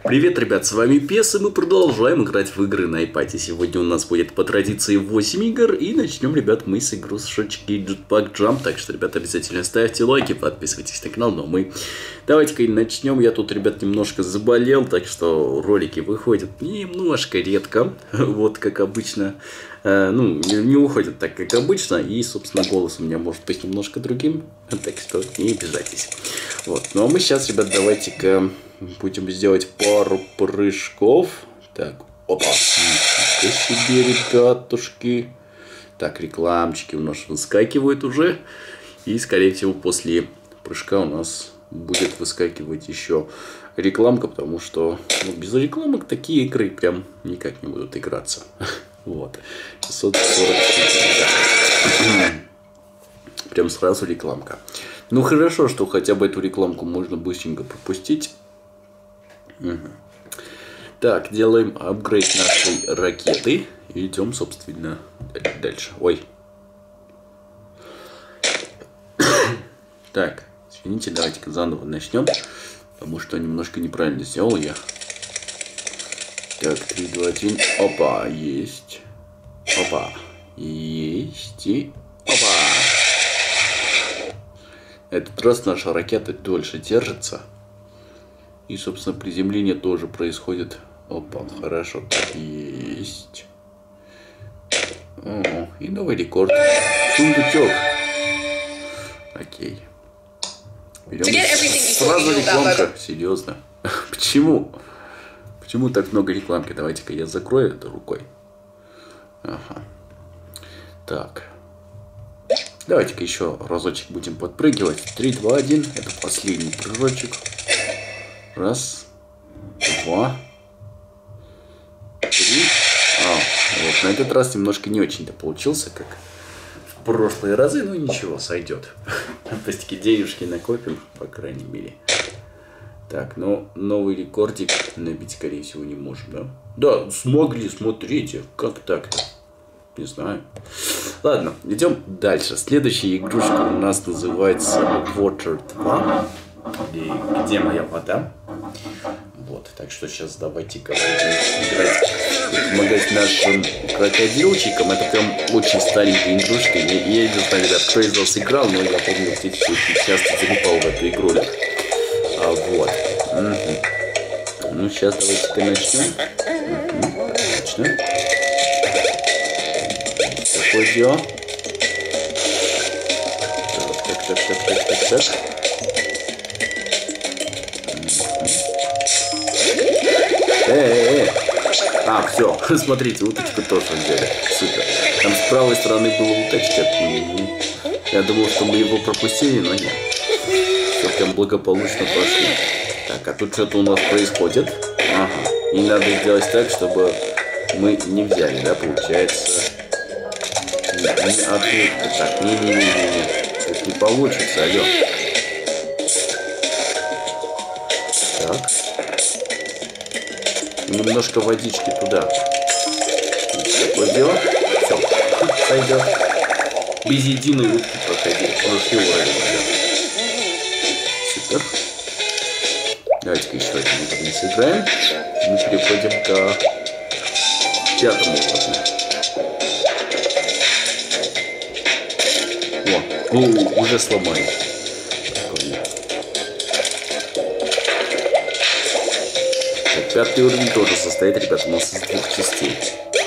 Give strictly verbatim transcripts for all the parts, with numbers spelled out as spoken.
Привет, ребят, с вами Пес, и мы продолжаем играть в игры на iPad. Сегодня у нас будет по традиции восемь игр, и начнем, ребят, мы с игрушечки Jetpack Jump. Так что, ребята, обязательно ставьте лайки, подписывайтесь на канал, но мы... Давайте-ка начнем. Я тут, ребят, немножко заболел, так что ролики выходят немножко редко, вот как обычно. Ну, не уходят так, как обычно, и, собственно, голос у меня может быть немножко другим, так что не обижайтесь. Вот, ну а мы сейчас, ребят, давайте-ка будем сделать пару прыжков. Так, опа, ничего себе, ребятушки. Так, рекламчики у нас выскакивают уже, и, скорее всего, после прыжка у нас будет выскакивать еще рекламка, потому что ну, без рекламок такие игры прям никак не будут играться. Вот. шестьсот сорок четыре. Прям сразу рекламка. Ну хорошо, что хотя бы эту рекламку можно быстренько пропустить. Угу. Так, делаем апгрейд нашей ракеты. И идем, собственно, дальше. Ой. Так, извините, давайте-ка заново начнем. Потому что немножко неправильно сделал я. Так, три, два, один. Опа, есть. Опа. Есть. И опа. Этот раз наша ракета дольше держится. И, собственно, приземление тоже происходит. Опа, хорошо. Есть. О, и новый рекорд. Сундучок. Окей. Берем. Сразу рекламка. Серьезно. Почему? Почему так много рекламки? Давайте-ка я закрою это рукой. Ага. Так. Давайте-ка еще разочек будем подпрыгивать. три, два, один. Это последний прыжочек. Раз. Два. Три. А, вот на этот раз немножко не очень-то получился, как в прошлые разы. Ну ничего, сойдет. Просто денежки накопим, по крайней мере. Так, ну, новый рекордик набить, скорее всего, не можем, да? Да, смогли, смотрите. Как так-то? Не знаю. Ладно, идем дальше. Следующая игрушка у нас называется Water два. Или где моя вода? Вот, так что сейчас давайте-ка будем играть, помогать нашим крокодилчикам. Это прям очень старенькая игрушка. Я, я не знаю, ребят, кто из вас играл, но я помню, здесь очень часто залипал в эту игру. А вот. Угу. Ну, сейчас давайте-ка начнем. Угу. Отлично. Такое дело. Так, так, так, так, так, так, так. Э-э-э. А, все. Смотрите, уточку тоже взяли. Супер. Там с правой стороны была уточка. Я думал, что мы его пропустили, но нет. Все прям благополучно прошло. Так, а тут что-то у нас происходит. Ага. И надо сделать так, чтобы мы не взяли, да, получается. Ответка. Так, не-не-не-не. Это не получится, алло. Так. Немножко водички туда. Такое дело. Все. Сойдет. Без единой утки проходить. Прошлый уровень, супер. Давайте-ка еще один уровень сыграем. Мы переходим к пятому уровню. О, о, уже сломали. Так, пятый уровень тоже состоит, ребят, у нас из двух частей.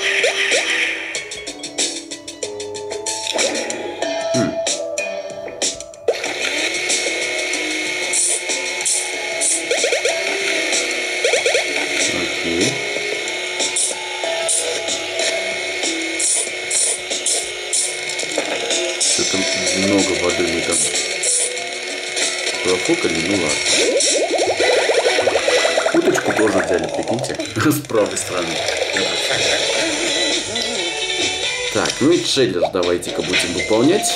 Что-то много воды мы там профукали, ну ладно. Уточку тоже взяли, прикиньте, с правой стороны. Так, ну и челлендж давайте-ка будем выполнять.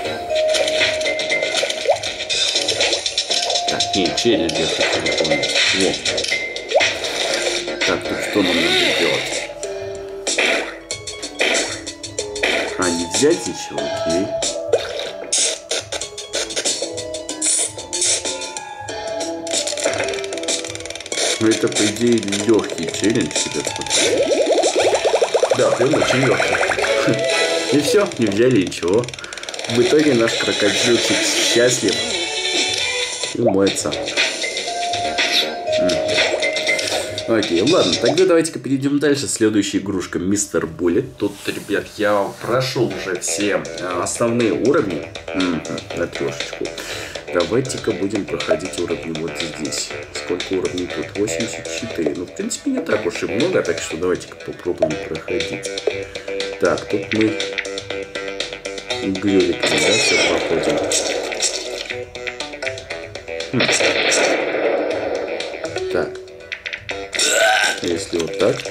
Так, не, челлендж я хочу выполнять. Вот. Так, тут что нам надо делать? А, не взять ничего, окей. Ну, это, по идее, легкий челлендж, ребят, смотрите. Да, прям очень легкий. И все, не взяли ничего. В итоге наш крокодильчик счастлив и моется. Окей, ладно, тогда давайте-ка перейдем дальше. Следующая игрушка Мистер Буллет. Тут, ребят, я прошел уже все основные уровни. Угу, на трешечку. Давайте-ка будем проходить уровни вот здесь. Сколько уровней тут? восемьдесят четыре. Ну, в принципе, не так уж и много, так что давайте-ка попробуем проходить. Так, тут мы грюликами, да, все проходим. Хм. Так. Если вот так.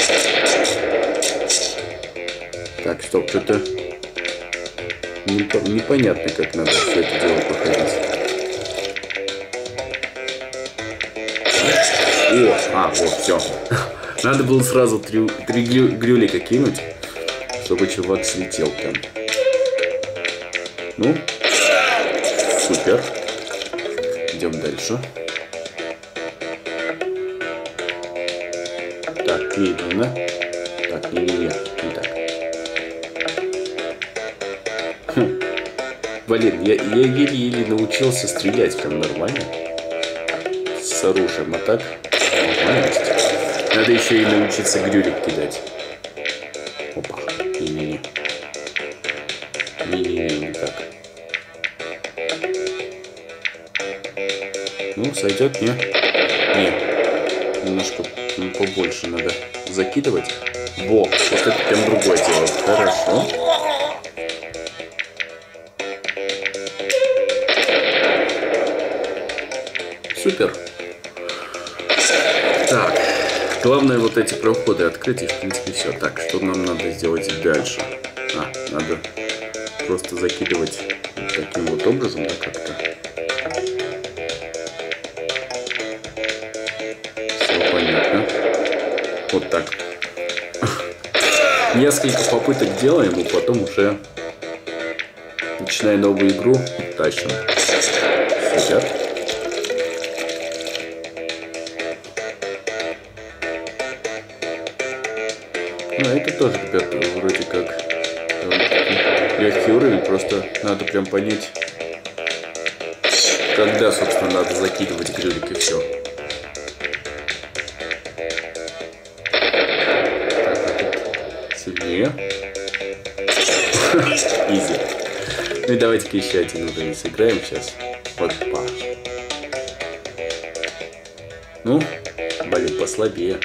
Так, стоп, что-то непонятно, как надо все это дело проходить. О, а, вот, все. Надо было сразу три, три грюлика кинуть, чтобы чувак слетел там. Ну, супер. Идем дальше. Так, медленно. Так, не-не-не, не так. Хм. Блин, я, я еле-еле научился стрелять прям нормально. С оружием, а так нормальность. Надо еще и научиться грюлик кидать. Опа, не-не-не. Не-не-не, не так. Ну, сойдет, не? Не. Немножко ну, побольше надо закидывать. Во, вот это прям другое дело. Хорошо. Супер. Так. Главное вот эти проходы открыть, и в принципе все. Так, что нам надо сделать дальше? А, надо просто закидывать вот таким вот образом, да, как-то. Все понятно. Вот так. Несколько попыток делаем, и потом уже, начиная новую игру, тащим. Супер. Ну, это тоже, ребята, вроде как легкий уровень, просто надо прям понять, когда, собственно, надо закидывать грюлик, и все. Сильнее. Изи. Ну и давайте-ка еще один уровень сыграем сейчас. Опа. Ну, блин, послабее.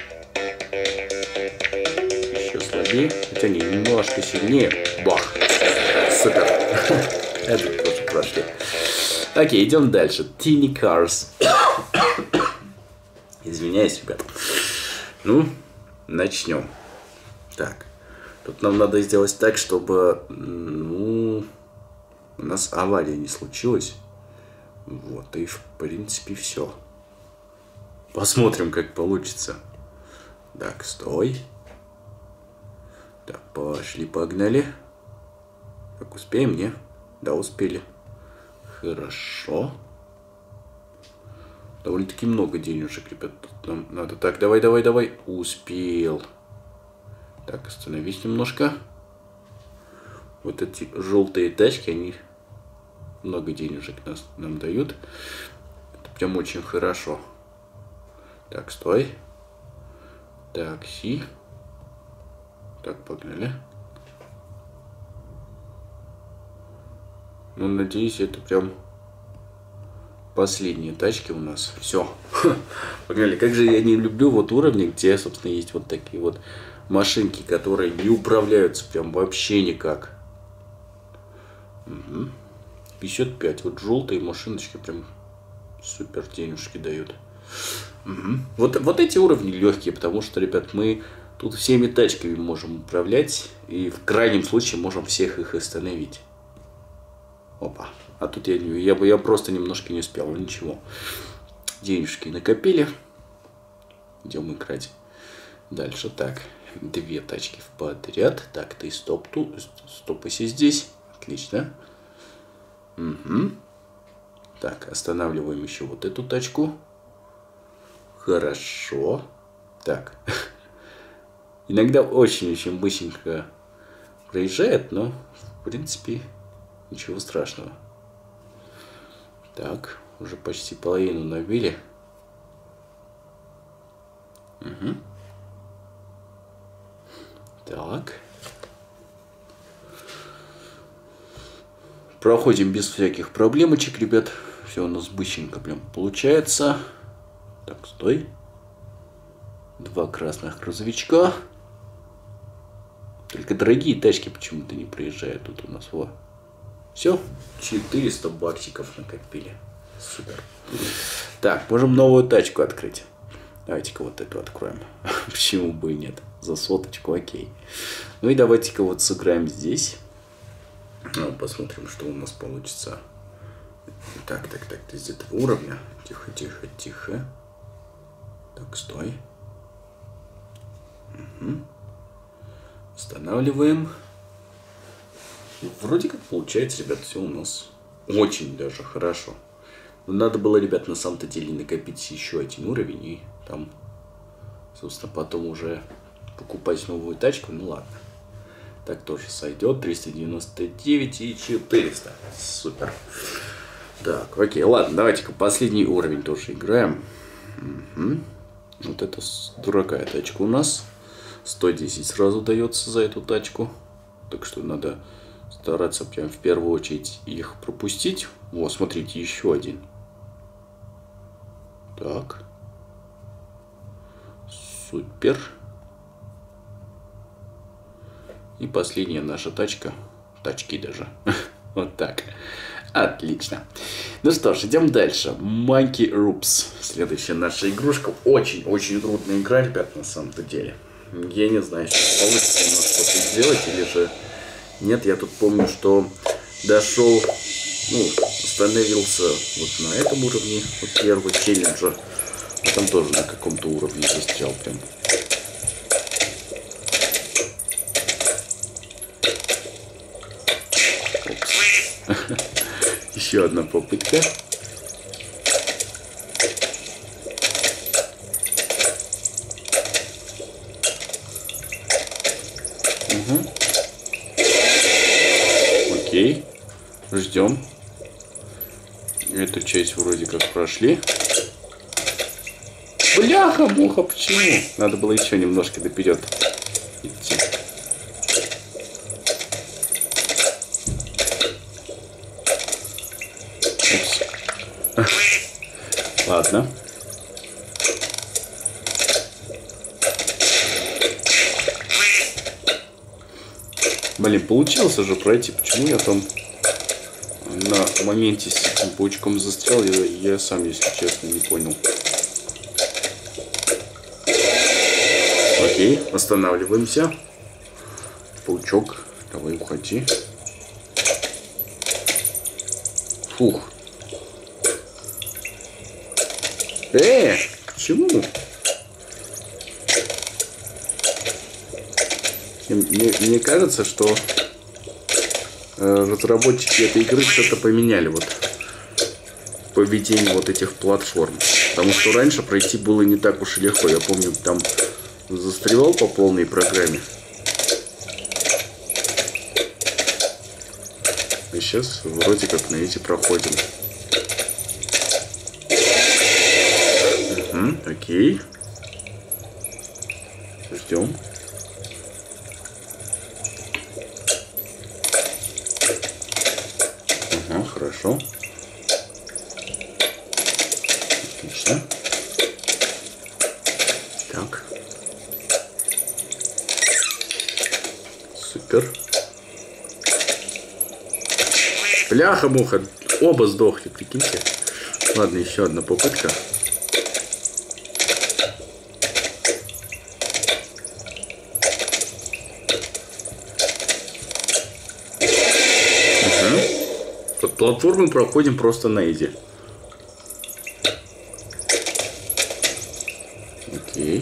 Еще слабее. Хотя не, немножко сильнее. Бах. Супер. Это тоже прошли. Окей, идем дальше. Tiny Cars. Извиняюсь, ребят. Ну, начнем. Так. Тут нам надо сделать так, чтобы ну, у нас авария не случилась. Вот, и в принципе все. Посмотрим, как получится. Так, стой. Так, пошли, погнали. Так, успеем, не? Да, успели. Хорошо. Довольно-таки много денежек, ребят. Тут нам надо. Так, давай, давай, давай. Успел. Так, остановись немножко. Вот эти желтые тачки, они много денежек нас, нам дают. Это прям очень хорошо. Так, стой. Такси. Так, погнали. Ну, надеюсь, это прям последние тачки у нас. Все. Погнали. Как же я не люблю вот уровни, где, собственно, есть вот такие вот машинки, которые не управляются прям вообще никак. Угу. пятьдесят пять. Вот желтые машиночки прям супер денежки дают. Угу. Вот, вот эти уровни легкие, потому что, ребят, мы тут всеми тачками можем управлять. И в крайнем случае можем всех их остановить. Опа. А тут я, я, я просто немножко не успел. Ничего. Денежки накопили. Идем играть дальше. Так. Две тачки в подряд. Так, ты стоп тут. Стопайся здесь. Отлично. Угу. Так, останавливаем еще вот эту тачку. Хорошо. Так. Иногда очень-очень быстренько проезжает, но в принципе ничего страшного. Так, уже почти половину набили. Угу. Так. Проходим без всяких проблемочек, ребят. Все у нас быстренько прям получается. Так, стой. Два красных грузовичка. Только дорогие тачки почему-то не проезжают тут у нас. Во. Все. четыреста баксиков накопили. Супер. Так, можем новую тачку открыть. Давайте-ка вот эту откроем. Почему бы и нет? За соточку, окей. Ну и давайте-ка вот сыграем здесь. Ну, посмотрим, что у нас получится. Так, так, так, из этого уровня. Тихо, тихо, тихо. Так, стой. Угу. Устанавливаем. Вроде как получается, ребят, все у нас очень даже хорошо. Но надо было, ребят, на самом-то деле накопить еще один уровень. И там, собственно, потом уже покупать новую тачку. Ну ладно. Так тоже сойдет. триста девяносто девять и четыреста. Супер. Так, окей. Ладно, давайте-ка последний уровень тоже играем. Угу. Вот это дорогая тачка у нас. сто десять сразу дается за эту тачку. Так что надо стараться прям в первую очередь их пропустить. О, смотрите, еще один. Так. Супер. И последняя наша тачка. Тачки даже. Вот так. Отлично. Ну что ж, идем дальше. Monkey Roops. Следующая наша игрушка. Очень-очень трудная игра, ребят, на самом-то деле. Я не знаю, сейчас получится у нас что-то сделать или же нет. Я тут помню, что дошел, ну, остановился вот на этом уровне, вот первого челленджа. А там тоже на каком-то уровне застрял прям. Еще одна попытка. Угу. Окей. Ждем. Эту часть вроде как прошли. Бляха-муха, почему? Надо было еще немножко доперед идти. Ладно. Блин, получилось же пройти. Почему я там на моменте с этим паучком застрял, я, я сам, если честно, не понял. Окей, останавливаемся. Паучок, давай уходи. Фух. Э, почему? Мне, мне кажется, что э, разработчики этой игры что-то поменяли вот в поведении вот этих платформ. Потому что раньше пройти было не так уж и легко. Я помню, там застревал по полной программе. И сейчас вроде как на эти проходим. Угу, окей. Ждем. Ага, хорошо. Отлично. Так. Супер. Бляха-муха. Оба сдохли, прикиньте. Ладно, еще одна попытка. Угу. Платформы проходим просто на изи. Окей.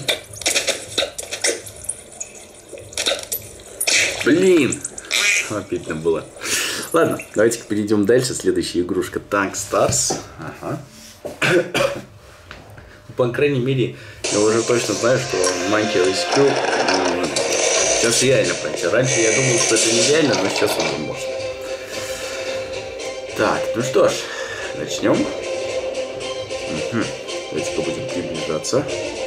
Блин! Опять нам было. Ладно, давайте-ка перейдем дальше. Следующая игрушка Tank Stars. Ага. по крайней мере, я уже точно знаю, что Monkey Rescue сейчас реально пройти. Раньше я думал, что это нереально, но сейчас уже можно. Так, ну что ж, начнем. Угу. Давайте-ка будем приближаться.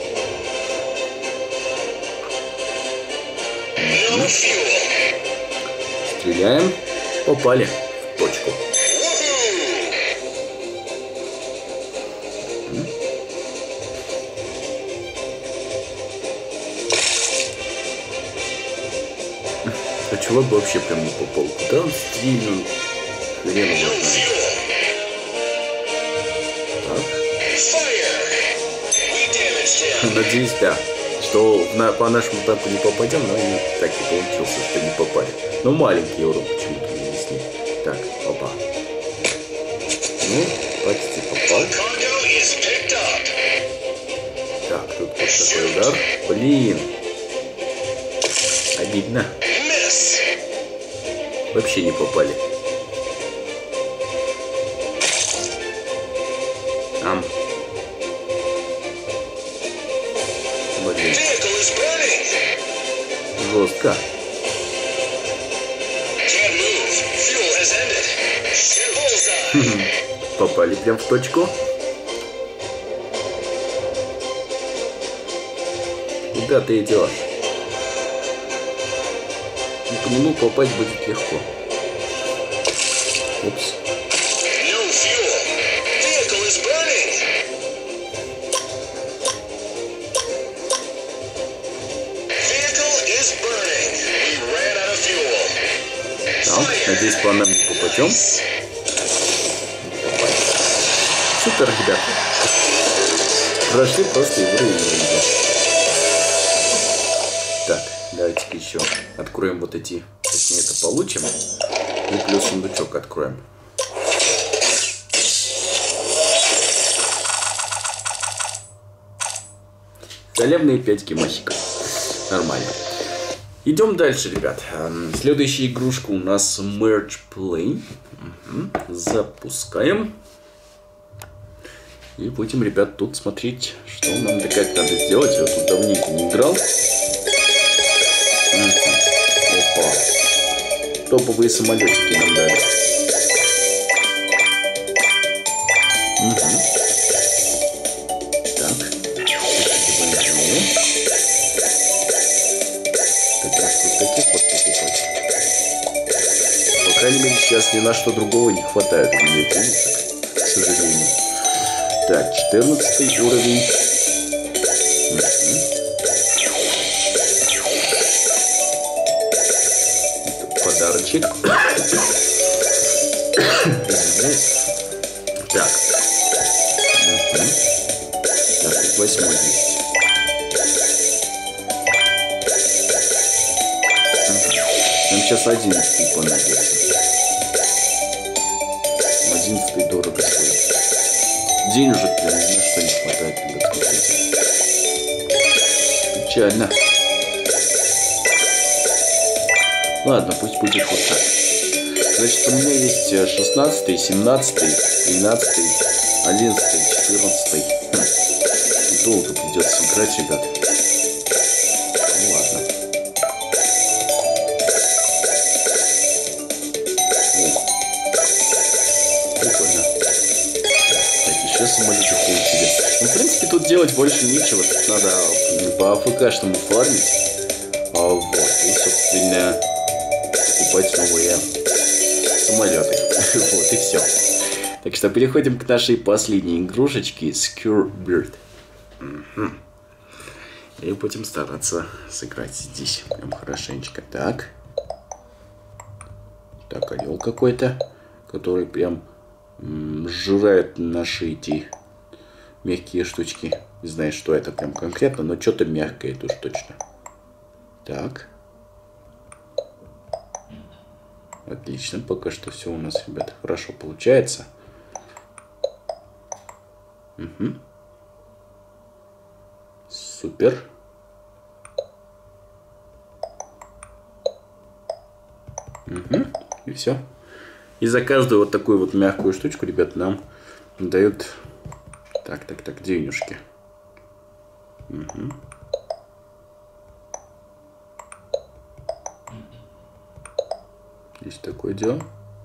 Угу. Стреляем. Попали в точку. А чувак вообще прям не попал. Куда он стрельнул? Хрен его знает. Так. Надеюсь, да, что на, по нашему танку не попадем, но и так и получился, что не попали. Но маленький урон почему-то нанесли. Так, опа. Ну, почти попал. Так, тут вот такой удар. Блин. Обидно. Вообще не попали. Ам. Блин. Жестко. Попали прям в точку. Куда ты идешь? По нему попасть будет легко. Упс. Так, надеюсь, по нам не попадем. Супер, ребята. Прошли просто игру и игру. Так, давайте-ка еще откроем вот эти. Точнее, это получим. И плюс сундучок откроем. Халявные пять гемахиков. Нормально. Идем дальше, ребят. Следующая игрушка у нас Merge Play. Угу. Запускаем. И будем, ребят, тут смотреть, что нам как надо сделать. Я тут давненько не играл. Угу. Опа. Топовые самолетики нам дали. Угу. Так. Как раз вот таких вот покупать. По крайней мере, сейчас ни на что другого не хватает у меня денег, к сожалению. Так, четырнадцатый уровень. Угу. Подарочек. Так. Угу. Так, тут восьмой есть. Нам сейчас одиннадцатый понадобится. одиннадцатый дорого стоит. Денежек прям ни на что не хватает, ребят, смотрите. Печально. Ладно, пусть будет вот так. Значит, у меня есть шестнадцатый, семнадцатый, тринадцатый, одиннадцатый, четырнадцатый. Хм. Долго придется играть, ребят. Ну ладно. Прикольно. Так, еще самолетик получили. Ну, в принципе, тут делать больше нечего. Тут надо по АФКшному фармить. А вот. И, собственно, покупать новые самолеты. Вот и все. Так что переходим к нашей последней игрушечке Secure Bird. Угу. И будем стараться сыграть здесь прям хорошенечко. Так. Так, орел какой-то, который прям сжирает наши эти мягкие штучки. Не знаю, что это прям конкретно, но что-то мягкое, это уж точно. Так. Отлично, пока что все у нас, ребята, хорошо получается. Угу. Супер. Угу. И все. И за каждую вот такую вот мягкую штучку, ребят, нам дают так, так, так, денежки. Угу. Здесь такое дело.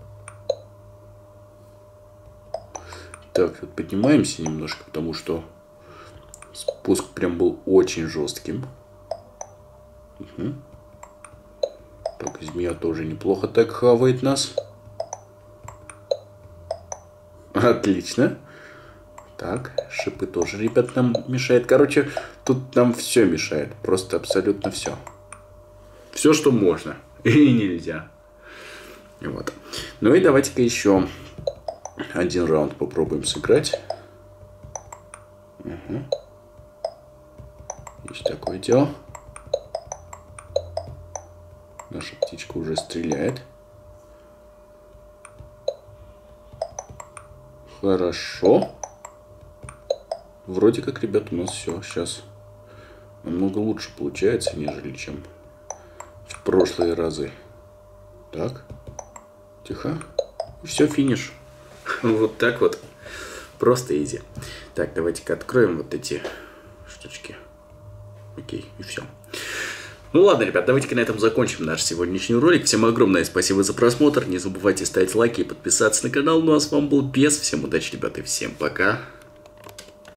Так, вот поднимаемся немножко, потому что спуск прям был очень жестким. Угу. Так, змея тоже неплохо так хавает нас. Отлично. Так, шипы тоже, ребят, нам мешают. Короче, тут нам все мешает. Просто абсолютно все. Все, что можно. И нельзя. Вот. Ну и давайте-ка еще один раунд попробуем сыграть. Угу. Есть такое дело. Наша птичка уже стреляет. Хорошо. Вроде как, ребят, у нас все сейчас намного лучше получается, нежели чем в прошлые разы. Так. Тихо. И все, финиш. Вот так вот. Просто изи. Так, давайте-ка откроем вот эти штучки. Окей, и все. Ну ладно, ребят, давайте-ка на этом закончим наш сегодняшний ролик. Всем огромное спасибо за просмотр. Не забывайте ставить лайки и подписаться на канал. Ну а с вами был Бес. Всем удачи, ребята, и всем пока.